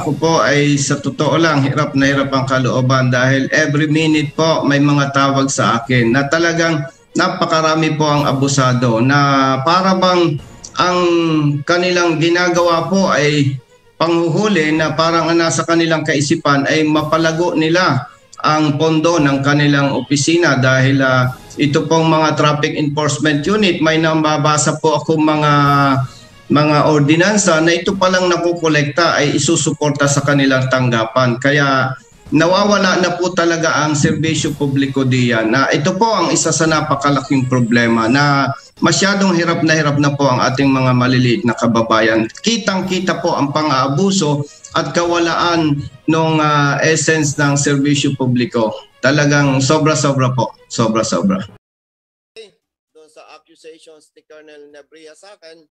ako po ay sa totoo lang hirap na hirap ang kalooban dahil every minute po may mga tawag sa akin na talagang napakarami po ang abusado na para bang ang kanilang ginagawa po ay panghuhuli na parang nasa kanilang kaisipan ay mapalago nila ang pondo ng kanilang opisina dahil ito pong mga traffic enforcement unit may nababasa po ako mga ordinansa na ito palang nakukolekta ay isusuporta sa kanilang tanggapan. Kaya nawawala na po talaga ang serbisyo publiko diyan. Na ito po ang isa sa napakalaking problema na masyadong hirap na po ang ating mga maliliit na kababayan. Kitang-kita po ang pang-aabuso at kawalaan ng essence ng serbisyo publiko. Talagang sobra-sobra po. Sobra-sobra. Doon sa accusations ni Colonel Nebria sa akin,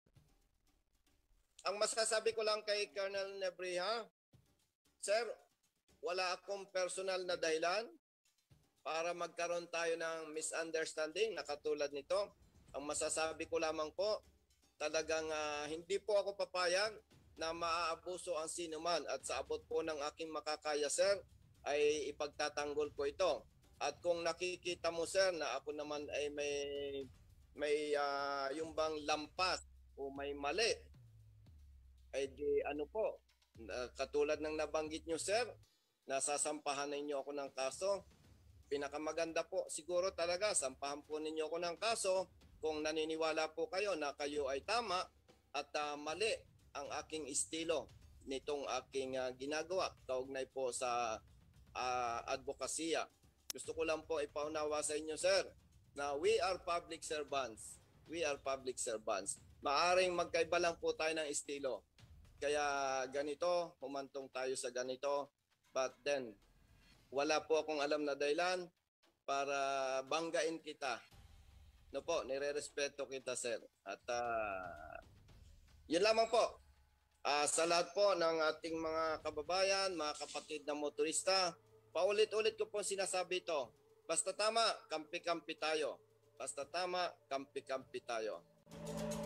ang masasabi ko lang kay Colonel Nebria, Sir, wala akong personal na dahilan para magkaroon tayo ng misunderstanding na katulad nito. Ang masasabi ko lamang po, talagang hindi po ako papayag na maaabuso ang sinuman at sa abot po ng aking makakaya, Sir, ay ipagtatanggol ko ito. At kung nakikita mo, Sir, na ako naman ay may yung bang lampas o may mali, ay di ano po, katulad ng nabanggit nyo, Sir, nasasampahan ninyo ako ng kaso. Pinakamaganda po siguro talaga, sampahan po ninyo ako ng kaso kung naniniwala po kayo na kayo ay tama at mali ang aking estilo nitong aking ginagawa kaugnay po sa advokasya. Gusto ko lang po ipaunawa sa inyo, Sir, na we are public servants. We are public servants. Maaring magkaiba lang po tayo ng estilo. Kaya ganito, humantong tayo sa ganito. But then, wala po akong alam na dahilan para banggain kita. No po, nire-respeto kita, Sir. At yun lamang po. Sa lahat po ng ating mga kababayan, mga kapatid na motorista, paulit-ulit ko po sinasabi ito. Basta tama, kampi-kampi tayo. Basta tama, kampi-kampi tayo.